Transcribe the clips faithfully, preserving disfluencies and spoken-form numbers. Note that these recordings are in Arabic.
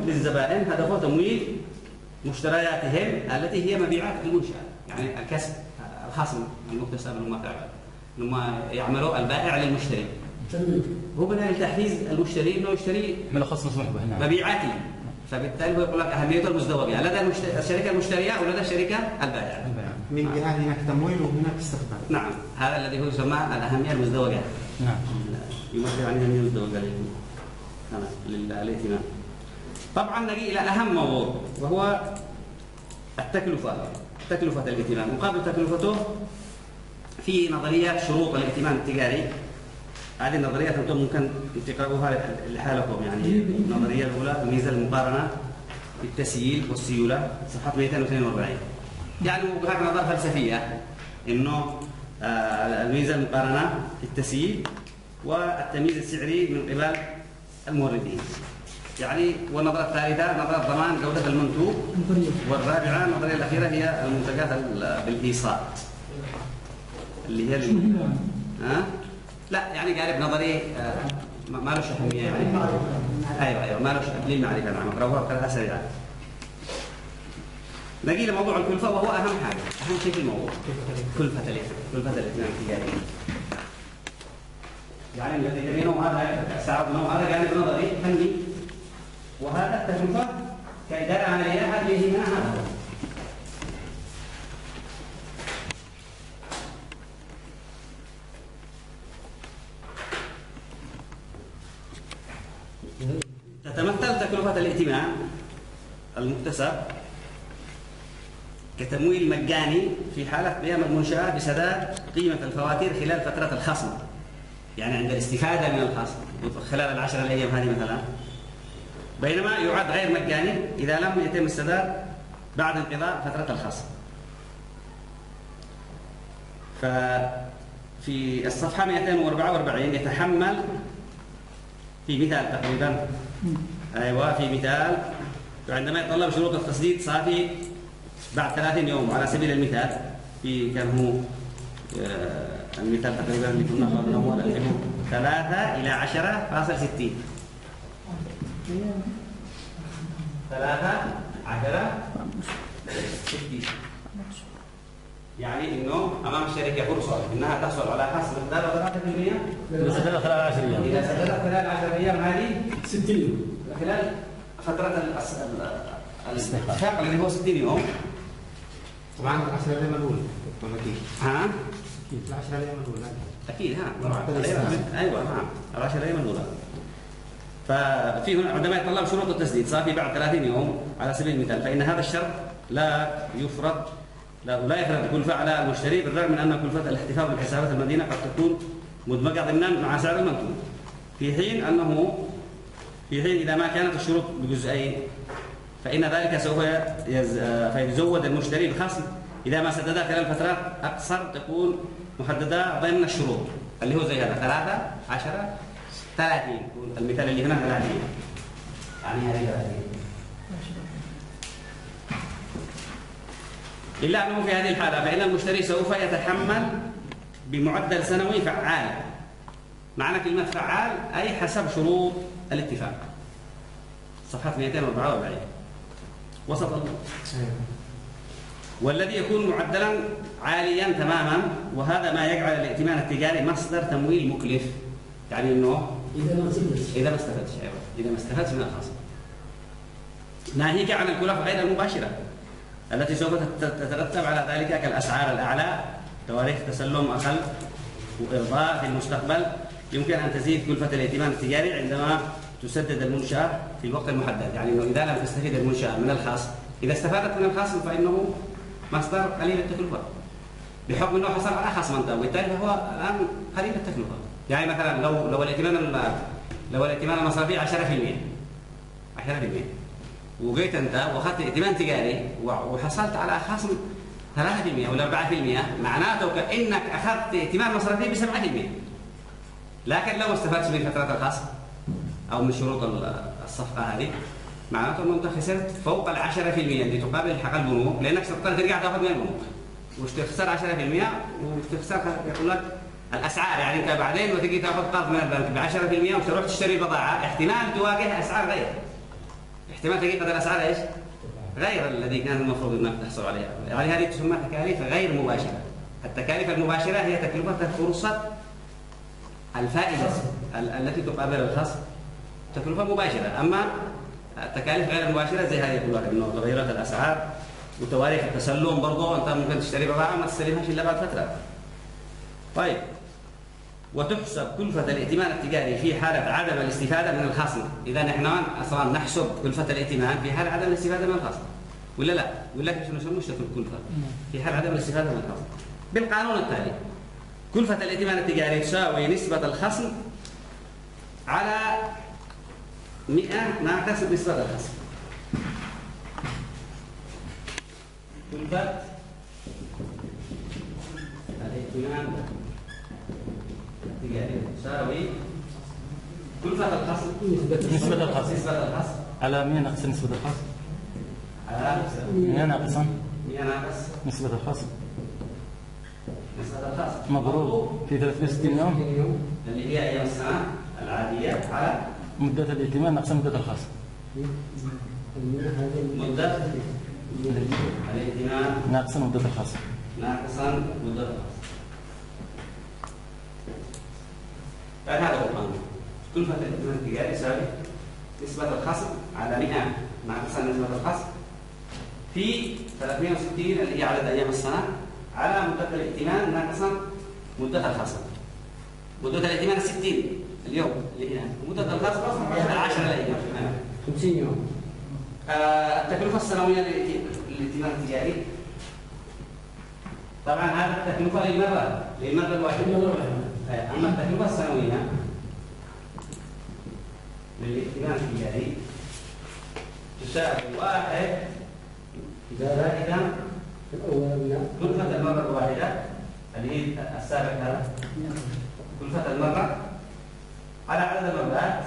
للزبائن هدفه تمويل مشترياتهم التي هي مبيعات المنشأة، يعني الكسب الخصم المكتسب المتابع لما يعملوا البائع للمشتري. هو بناء التحفيز المشتري انه يشتري ملخص مسموح به مبيعاتي، فبالتالي هو يقول لك اهميته المزدوجه لدى المشتري الشركه المشتريه ولدى الشركه البائعه. من جهه هناك تمويل وهناك استخدام. نعم، هذا الذي هو يسمى الاهميه المزدوجه. نعم. يمثل عن الاهميه المزدوجه للاهتمام. طبعا نجي الى اهم موضوع وهو التكلفه، تكلفه الائتمان. مقابل تكلفته في نظريه شروط الائتمان التجاري. هذه النظريات انتم ممكن تقرأوها لحالكم، يعني النظريه الاولى الميزه المقارنه بالتسييل والسيوله صفحه مئتين واثنين وأربعين. يعني بغض نظر فلسفيه انه الميزه المقارنه في التسييل والتمييز السعري من قبل الموردين. يعني والنظره الثالثه نظره ضمان جوده المنتوج، والرابعه النظريه الاخيره هي المنتجات بالايصال اللي هي ها لا يعني قالب نظري آه ما له أهمية يعني. ايوه ايوه ما له للمعرفه. نعم اقراوها بقراءه سريعه. نجي لموضوع الكلفه وهو اهم حاجه، اهم شيء في الموضوع كلفه الائتمان، كلفه الائتمان التجاري. يعني الذي جميعه هذا استعرضناه هذا جانب نظري فني، وهذا التكلفه كاداره عمليه هذه هنا هذا. تتمثل تكلفة الائتمان المكتسب كتمويل مجاني في حالة قيام المنشأة بسداد قيمة الفواتير خلال فترة الخصم، يعني عند الاستفادة من الخصم خلال العشر الأيام هذه مثلا، بينما يعد غير مجاني إذا لم يتم السداد بعد انقضاء فترة الخصم. ففي الصفحة مئتين وأربعة وأربعين يتحمل في مثال تقريبا، ايوه في مثال عندما يتطلب شروط التسديد صافي بعد ثلاثين يوم على سبيل المثال، في كان هو آه المثال تقريبا اللي كنا قبل اول اللي هو ثلاثة إلى عشرة فاصل ستين. ثلاثة عشرة ستين يعني انه امام الشركه فرصه انها تحصل على خصم مقدار ثلاثة بالمئة اذا سددت خلال عشر ايام. اذا سددت خلال عشر ايام هذه ستين خلال فتره الاستحقاق اللي هو ستين يوم. طبعا العشر ايام الاولى اكيد. ها؟ اكيد العشر ايام الاولى اكيد ها؟ ايوه نعم العشر ايام الاولى. ففي هنا عندما يتطلب شروط التسديد صافي بعد ثلاثين يوم على سبيل المثال، فان هذا الشرط لا يفرض لا لا يفرض كلفة على المشتري، بالرغم من أن كلفة الاحتفاظ بالحسابات المدينة قد تكون مدمجة ضمنا مع سعر المنتوج، في حين أنه في حين إذا ما كانت الشروط بجزئين فإن ذلك سوف يزود المشتري بخصم إذا ما سددها خلال فترات أقصر تكون محددة ضمن الشروط اللي هو زي هذا ثلاثة عشرة ثلاثين، المثال اللي هنا ثلاثين يعني هذه ثلاثين. إلا أنه في هذه الحالة فإن المشتري سوف يتحمل بمعدل سنوي فعال. معنى كلمة فعال أي حسب شروط الاتفاق. صفحة مئتين وأربعة وأربعين وسط والذي يكون معدلا عاليا تماما، وهذا ما يجعل الائتمان التجاري مصدر تمويل مكلف. يعني أنه إذا ما استفدتش إذا ما استفدتش إذا ما استفدتش من الخصم. ناهيك عن الكلف غير المباشرة التي سوف تترتب على ذلك كالأسعار الأعلى، تواريخ تسلم أقل، وإرضاء في المستقبل. يمكن أن تزيد كلفة الائتمان التجاري عندما تسدد المنشأة في الوقت المحدد، يعني أنه إذا لم تستفيد المنشأة من الخصم، إذا استفادت من الخصم فإنه مصدر قليل التكلفة بحكم أنه حصل على خصم أنت، وبالتالي هو الآن قليل التكلفة. يعني مثلا لو لو الائتمان لو الائتمان المصرفي عشرة بالمئة عشرة بالمئة وجيت أنت وأخذت ائتمان تجاري وحصلت على خصم ثلاثة بالمئة ولا أربعة بالمئة، معناته كأنك أخذت ائتمان مصرفي بسبعة بالمئة. لكن لو استفدت من فترات الخصم أو من شروط الصفقة هذه، معناته أنه أنت خسرت فوق العشرة بالمئة اللي تقابل حق البنوك، لأنك ستضطر ترجع تأخذ من البنوك وتخسر عشرة بالمئة وتخسر يقول لك الأسعار. يعني أنت بعدين وتجي تأخذ قرض من البنك ب عشرة بالمئة وتروح تشتري بضاعة، احتمال تواجه أسعار غير احتمال تجديد الأسعار إيش؟ غير الذي كان المفروض أنك تحصل عليها، يعني هذه تسمى تكاليف غير مباشرة. التكاليف المباشرة هي تكلفة فرصة الفائدة التي تقابل الخصم، تكلفة مباشرة. أما التكاليف غير المباشرة زي هذه كلها، إنه تغيرات الأسعار وتواريخ التسلم برضه أنت ممكن تشتري بضاعة ما تستلمهاش إلا بعد فترة. طيب، وتحسب كلفة الائتمان التجاري في حالة عدم الاستفادة من الخصم. إذا نحن أصلا نحسب كلفة الائتمان في حال عدم الاستفادة من الخصم ولا لا؟ ولا كيف نسميه الكلفة؟ في حال عدم الاستفادة من الخصم. بالقانون التالي كلفة الائتمان التجاري تساوي نسبة الخصم على مئة ناقص نسبة الخصم. كلفة الائتمان التجاري تساوي كلفة الخصم نسبة الخصم نسبة الخصم على مئة ناقص نسبة الخصم على مئة ناقصا مئة ناقص نسبة الخصم نسبة الخصم مضروب في ثلاثمئة وستين يوم اللي هي أيام السنة العادية على مدة الائتمان ناقصا مدة الخصم. مدة الائتمان ناقصا مدة الخصم ناقصا مدة الخصم. فهذا هو القانون. كلفة الائتمان التجاري يساوي نسبة الخصم على مئة ناقصا نسبة الخصم في ثلاثمئة وستين اللي هي عدد أيام السنة على مدة الائتمان ناقصا مدة الخصم. مدة الائتمان ستين اليوم اللي هنا، ومدة الخصم عشرة أيام خمسين يوم. آه التكلفة السنوية للائتمان التجاري طبعا هذا التكلفة للمرة للمرة الواحدة. أما التكلفة السنوية للائتمان التجاري تساوي واحد زائدا كلفة المرة الواحدة اللي هي السابق هذا كلفة المرة على عدد المرات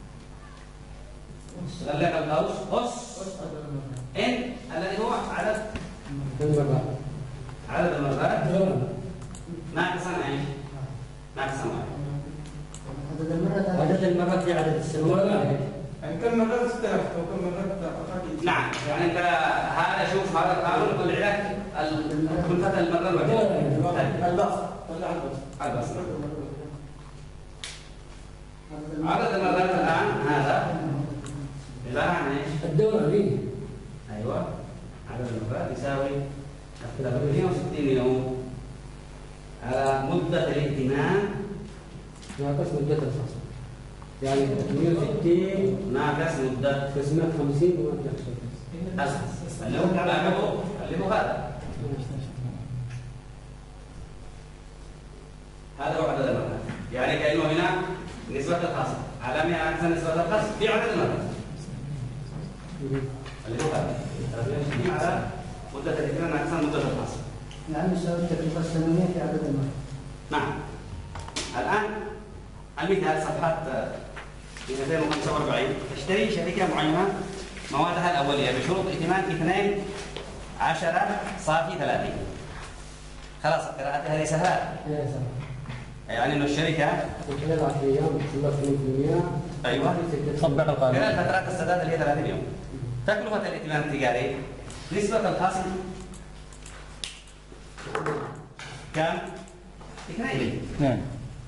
غلق القوس قص إن الذي هو عدد المرات عدد المرات ناقصا ايش؟ ناقصا واحد. عدد المرات عدد المرات في عدد السنوات. يعني كم مرة استلفت وكم مرة أخذت؟ نعم، يعني أنت هذا شوف هذا القانون يطلع لك كلفة المرة الواحدة. البسط طلع البسط. البسط. عدد المرات الآن هذا عبارة عن ايش؟ الدورة فيه. أيوه، عدد المرات يساوي ثلاثمئة وستين يوم على مدة الائتمان ناقص مدة الخصم. يعني ثلاثمئة وستين ناقص مدة تسعمئة وخمسين ومدة الخصم. اللي هو اللي هو هذا. هذا هو عدد المرات. يعني كأنه هنا نسبة الخصم على مئة ناقص نسبة الخصم في عدد المرات. اللي هو هذا. ثلاثمئة وستين على مدة الائتمان ناقص مدة الخصم. يعني يساوي التكلفة السنوية في عدد المرات. نعم. الآن المثال صفحة مئتين وخمسة وأربعين تشتري شركة معينة موادها الأولية بشروط ائتمان اثنين عشر صافي ثلاثين. خلاص قراءتها هذه سهلة. يعني إنه الشركة في خلال عشرة أيام تخلص ثلاثين بالمئة. أيوه. طبق القانون. خلال فترات السداد اللي هي ثلاثين يوم. تكلفة الائتمان التجاري نسبة الخصم كم؟ اثنين. اثنين.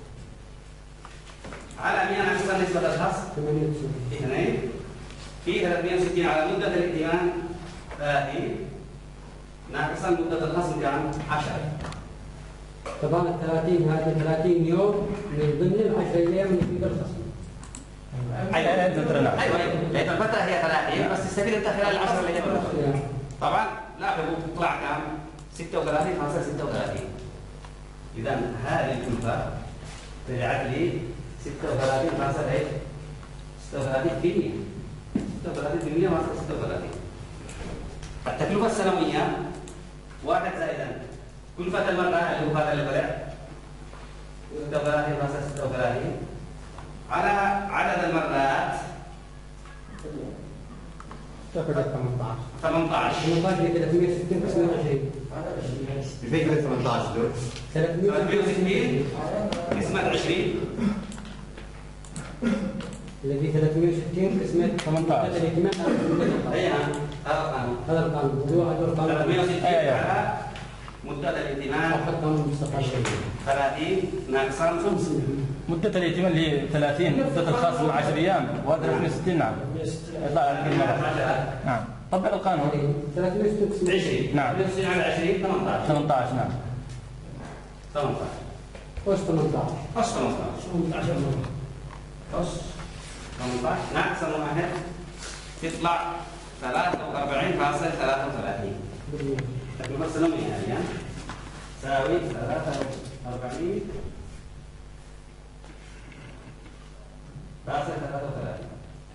على مئة ناقصا نسبة الخصم ثمانية وتسعين. اثنين في ثلاثمئة وستين على مدة الائتمان ثلاثين ناقصا مدة الخصم كم؟ عشرة. طبعا الثلاثين هذه ثلاثين يوم من ضمن العشر أيام اللي في الخصم. ايوه ايوه لأن الفترة هي ثلاثين بس تستفيد انت خلال العشر اللي هي بالخصم. طبعا لاحظوا تطلع كم؟ ستة وثلاثين خمسة ستة وثلاثين. إذا هذه الكلفة طلعت لي ستة وثلاثين خمسة ايش؟ ستة وثلاثين بالمئة. ستة وثلاثين بالمئة ما ستة وثلاثين. التكلفة السنوية واحد زائدا كلفة المرة اللي هو هذا اللي طلع ستة وثلاثين خمسة ستة وثلاثين على عدد المرات تأخذ ثمانية عشر. ثمانية عشر. ثمانية عشر ثلاثمئة وستين قسمة عشرين. بفكرة ثمانية عشر دول. ثلاثمئة وستين قسمة عشرين الذي ثلاثمئة وستين اسمه ثمانية عشر. مدة الائتمان. اي نعم هذا القانون هذا القانون هو هذا القانون ثلاثمئة وستين أيوة. على مدة الائتمان أخذ قانون مستقل. ثلاثين ناقصا خمسة. مدة الائتمان اللي هي ثلاثين، مدة الخاص من عشرة أيام، وهذا ثلاثمئة وستين. نعم. يطلع على المرة. نعم. طبق القانون. ثلاثمئة وستين عشرين. نعم. ثلاثمئة وستين على عشرين ثمانية عشر. ثمانية عشر. نعم. ثمانية عشر. وش ثمانية عشر؟ أصل ثمانية عشر. أصل ثمانية عشر ناقصا واحد يطلع ثلاثة وأربعين فاصل ثلاثة وثلاثين. التكلفة السنوية يعني تساوي ثلاثة وأربعين فاصل ثلاثة وثلاثين.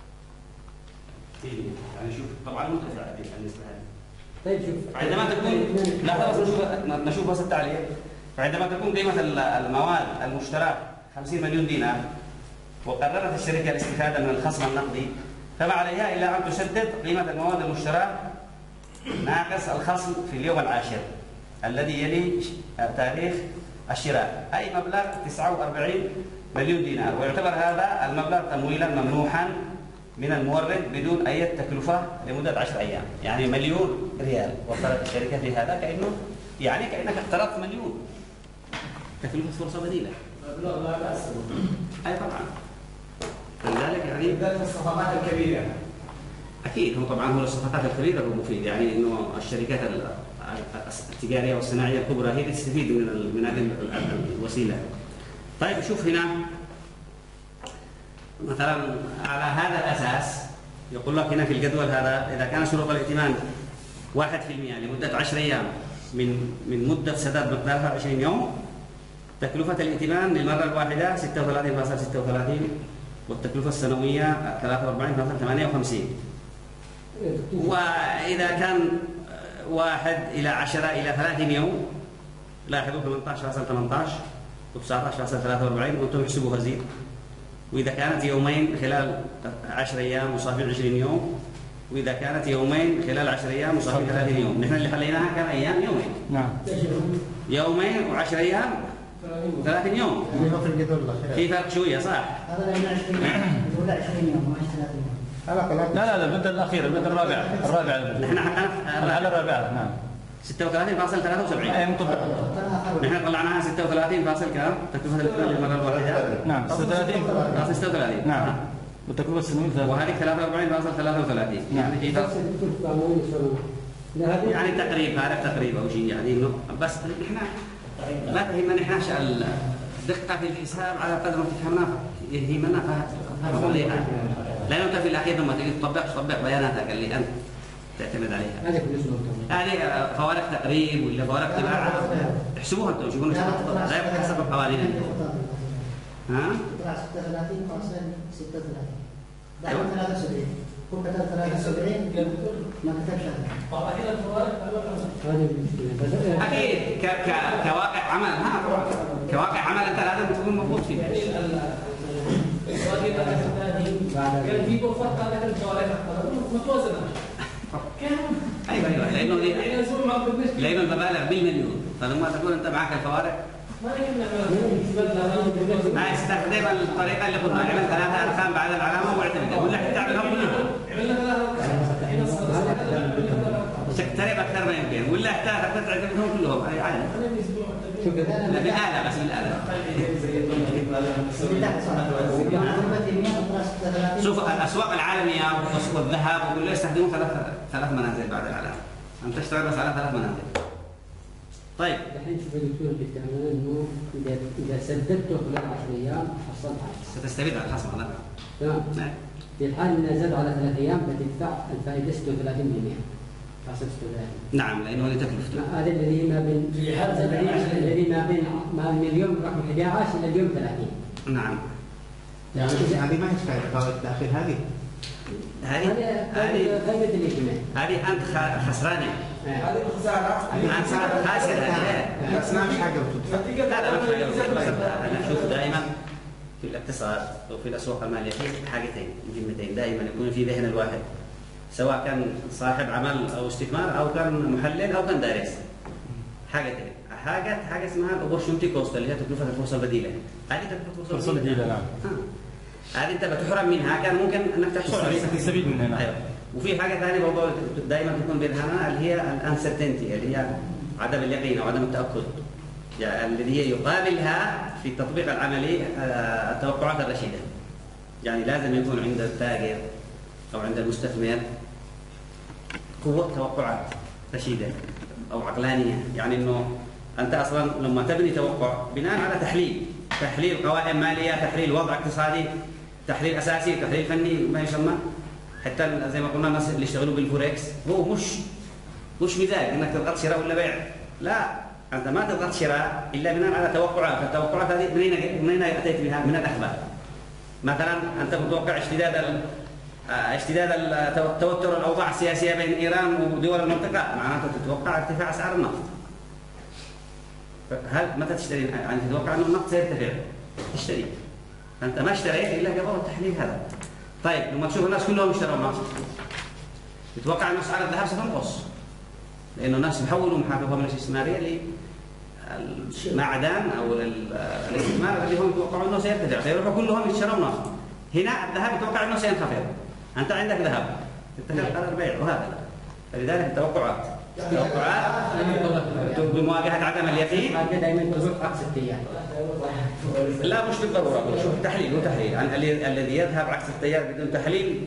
يعني شوف طبعا مرتفع بالنسبة هذه. طيب شوف عندما تكون لحظة بس نشوف نشوف بس التعليق. فعندما تكون قيمة المواد المشتراه خمسين مليون دينار وقررت الشركة الاستفادة من الخصم النقدي فما عليها إلا أن تسدد قيمة المواد المشتراه ناقص الخصم في اليوم العاشر الذي يلي تاريخ الشراء أي مبلغ تسعة وأربعين مليون دينار، ويعتبر هذا المبلغ تمويلا ممنوحا من المورد بدون أي تكلفة لمدة عشر أيام. يعني مليون ريال وفرت الشركة في هذا كأنه يعني كأنك اقترضت مليون. تكلفة فرصة بديلة. لا بأس. أي طبعا. فلذلك يعني بالذات الصفقات الكبيرة. أكيد هو طبعا هو الصفقات الكبيرة هو مفيد، يعني إنه الشركات التجارية والصناعية الكبرى هي تستفيد من من هذه الوسيلة. طيب شوف هنا مثلا على هذا الأساس يقول لك هنا في الجدول هذا إذا كان شروط الائتمان واحد بالمئة لمدة عشر أيام من من مدة سداد مقدارها عشرين يوم، تكلفة الائتمان للمرة الواحدة ستة وثلاثين فاصلة ستة وثلاثين والتكلفة السنوية ثلاثة وأربعين فاصلة ثمانية وخمسين. وإذا كان واحد إلى عشرة إلى ثلاثين يوم لاحظوا ثمانية عشر فاصلة ثمانية عشر وتسعة عشر فاصلة ثلاثة وأربعين وأنتم احسبوها زين. وإذا كانت يومين خلال عشر أيام مصافي عشرين يوم، وإذا كانت يومين خلال عشر أيام مصافي ثلاثين يوم. نحن اللي خليناها كان أيام يومين. نعم. يومين وعشر أيام ثلاثين يوم. في الجدول الأخير. في فرق شوية صح؟ هذا من عشرين يوم ولا عشرين يوم ما ثلاثين يوم. لا لا لا المدة الأخيرة المدة الرابعة الرابعة نحن حقنا الحالة الرابعة. نعم. ستة وثلاثين فاصلة ثلاثة وسبعين. أي مطبق. نحن طلعناها ستة وثلاثين فاصل كام؟ تكلفة الائتمان للمرة الواحدة. نعم. ستة وثلاثين. فاصل ستة وثلاثين. نعم. والتكلفة السنوية ثلاثة. وهذه ثلاثة وأربعين فاصلة ثلاثة وثلاثين. يعني في فرق. يعني تقريب هذا تقريب أو شيء يعني إنه بس نحن لا تهمنا نحن الدقة في الحساب على قدر ما تفهمنا يهمنا فهم عليها. لا أنت في الأخير لما تيجي تطبق تطبق بياناتك اللي أنت تعتمد عليها. هذه بالنسبة لكم. هذه فوارق تقريب ولا فوارق تباع احسبوها انتم شوفوا لا يبقى حسب القوانين. ها؟ طلع ستة وثلاثين فاصلة ستة وثلاثين. بعد ثلاثة وسبعين. هو كتب ثلاثة وسبعين ما كتبش هذا. هذه بالنسبة. اكيد ك ك كواقع عمل ها كواقع عمل انت لازم تكون مضبوط فيه. كان في فرق على الجوارح متوازنة. ايوه ايوه لانه لانه المبالغ بالمليون فلما تكون انت معك الفوارق ما يستخدم الطريقه اللي قلنا عمل ثلاثه ارقام بعد العلامه واعتمد ولا تعملهم كلهم تقترب اكثر ما يمكن ولا احتاج تعتمدهم كلهم اي عادي لا بالاله بس بالاله. شوف الاسواق العالميه والذهب وكله يستخدمون ثلاث ثلاث منازل بعد العلامه. انت تشتغل بس على ثلاث منازل. طيب. الحين شوف الدكتور بيتكلم انه اذا اذا سددته خلال عشر ايام حصلت عشرة. ستستفيد على الخصم هذا. تمام. نعم. في الحال انه زاد على ثلاث ايام بتدفع الفائده ستة وثلاثين بالمئة. فاصل ستة وثلاثين. نعم لانه هذه تكلفته. هذا الذي ما بين الذي ما بين ما من اليوم رقم أحد عشر الى اليوم ثلاثين. نعم. يعني هذه ما هي فائدة فوائد التأخير هذه. هذه هذه فائده الائتمان. هذه انت خسرانه. هذه الخسارة. انت خاسر هذه. بس ما في حاجة بتدفع. لا لا ما في حاجه. انا اشوف دائما في الاقتصاد او في الاسواق الماليه في حاجتين مهمتين دائما يكون في ذهن الواحد سواء كان صاحب عمل او استثمار او كان محلل او كان دارس. حاجتين حاجه حاجه اسمها الاوبورتيونتي كوست اللي هي تكلفه الفرصه البديله. هذه تكلفه الفرصه البديله. نعم. هذه انت بتحرم منها كان ممكن انك تحصل عليها تستفيد من هنا. ايوه. وفي حاجه ثانيه برضه دائما تكون بينها اللي هي الانسرتينتي اللي هي عدم اليقين او عدم التاكد، يعني الذي هي يقابلها في التطبيق العملي التوقعات الرشيده. يعني لازم يكون عند التاجر او عند المستثمر قوه توقعات رشيده او عقلانيه، يعني انه انت اصلا لما تبني توقع بناء على تحليل تحليل قوائم ماليه، تحليل وضع اقتصادي، تحليل اساسي، تحليل فني ما يسمى، حتى زي ما قلنا الناس اللي يشتغلوا بالفوركس هو مش مش مزاج انك تضغط شراء ولا بيع، لا انت ما تضغط شراء الا بناء على توقعات، فالتوقعات هذه منين منين اتيت بها؟ من الاخبار. مثلا انت متوقع اشتداد اشتداد توتر الاوضاع السياسيه بين ايران ودول المنطقه، معناته تتوقع ارتفاع اسعار النفط. هل متى تشتري؟ يعني تتوقع انه النفط سيرتفع تشتري، فانت ما اشتريت الا قبل التحليل هذا. طيب لما تشوف الناس كلهم يشتروا نفط تتوقع ان اسعار الذهب ستنقص، لانه الناس بيحولوا محافظهم الاستثماريه للمعدن او الاستثمار اللي هم يتوقعوا انه سيرتفع، فيروحوا كلهم يشتروا نفط. هنا الذهب يتوقع انه سينخفض، انت عندك ذهب تتخذ قرار بيع وهكذا. فلذلك التوقعات توقعات بمواجهه عدم اليقين دائما تزور عكس التيار. لا مش بالضروره، شوف التحليل هو تحليل، يعني الذي يذهب عكس التيار بدون تحليل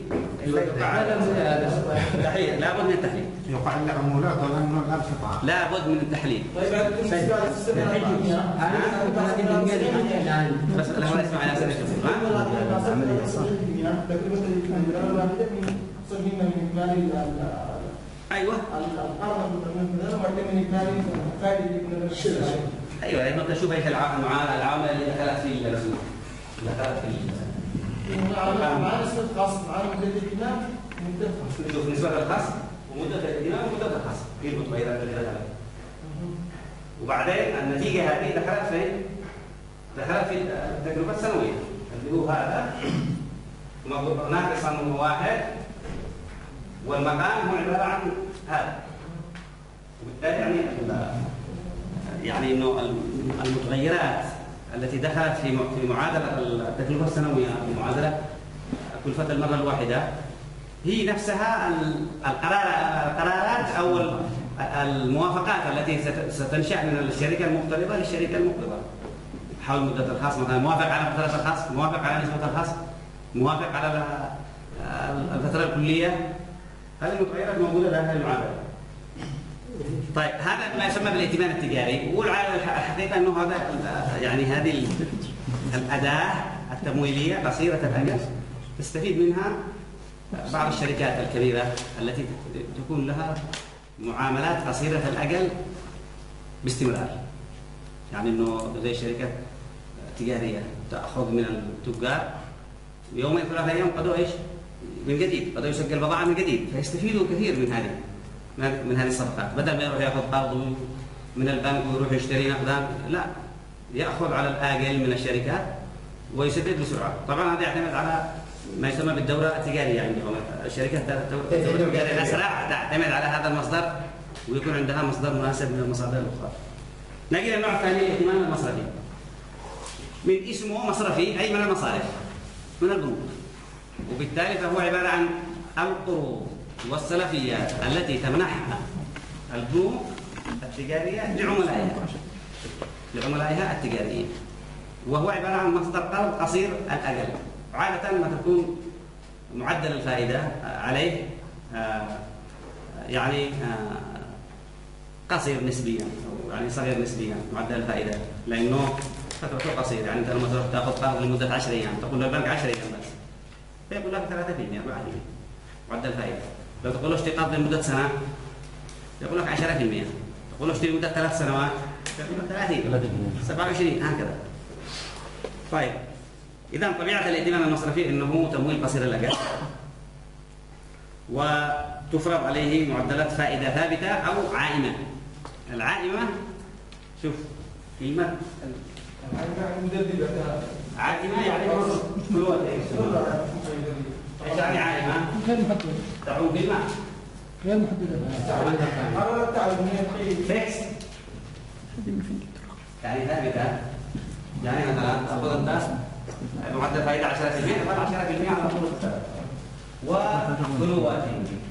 تحليل لابد من التحليل. يوقع لنا عمولات ولا انه لا بستطاع؟ لابد من التحليل. طيب بس لا ما اسمع يا سيدي ايوه ايوه لانه انت شوف ايش العوامل اللي دخلت في اللي دخلت في مع نسبة الخصم مع مدة الائتمان ومدة الخصم. شوف نسبة الخصم ومدة الائتمان ومدة الخصم هي المتغيرات اللي دخلت. وبعدين النتيجة هذه دخلت في دخلت في التجربة السنوية اللي هو هذا ناقصا واحد والمقام هو عبارة عن هذا. وبالتالي يعني يعني انه المتغيرات التي دخلت في في معادله التكلفه السنويه في معادله كلفه المره الواحده هي نفسها القرار القرارات او الموافقات التي ستنشا من الشركه المقترضه للشركه المقترضه حول مده الخصم، مثلا موافق على فتره الخصم، موافق على نسبه الخصم، موافق على الفتره الكليه. هذه المتغيرات موجوده داخل المعادله. طيب هذا ما يسمى بالائتمان التجاري، والحقيقه انه هذا يعني هذه الاداه التمويليه قصيره الاجل تستفيد منها بعض الشركات الكبيره التي تكون لها معاملات قصيره الاجل باستمرار. يعني انه زي شركه تجاريه تاخذ من التجار يومين ثلاثة ايام قدوا ايش؟ من جديد، قدوا يسجل بضاعه من جديد، فيستفيدوا كثير من هذه من هذه الصفقات، بدل ما يروح ياخذ قرض من البنك ويروح يشتري نقدان، لا ياخذ على الاجل من الشركات ويسدد بسرعه. طبعا هذا يعتمد على ما يسمى بالدوره التجاريه عندهم، الشركات الدوره التجاريه الاسرع تعتمد على هذا المصدر ويكون عندها مصدر مناسب من المصادر الاخرى. نجي للنوع الثاني الائتمان المصرفي. من اسمه مصرفي اي من المصارف من البنوك، وبالتالي فهو عباره عن القروض والسلفيات التي تمنحها البنوك التجاريه لعملائها لعملائها التجاريين، وهو عباره عن مصدر قرض قصير الاجل، عاده ما تكون معدل الفائده عليه يعني قصير نسبيا او يعني صغير نسبيا معدل الفائده، لانه فترته قصيره. يعني انت لما تروح تاخذ قرض لمده عشر ايام تقول للبنك عشر ايام بس فيقول لك ثلاثة بالمئة أربعة بالمئة معدل الفائده. لو تقول له اشتري قرض لمده سنه يقول لك عشرة بالمئة، تقول له اشتري لمده ثلاث سنوات يقول لك ثلاثين سبعة وعشرين هكذا. طيب اذا طبيعه الائتمان المصرفي انه تمويل قصير الاجل وتفرض عليه معدلات فائده ثابته او عائمه. العائمه شوف كلمه عائمه يعني فلوت ايش يعني عائمه؟ غير محددة. تعود بالماء غير محددة. فيكس يعني ثابته. يعني مثلا تاخذ انت معدل فائدة عشرة بالمئة، يبقى عشرة بالمئة على طول السنة. وغلواته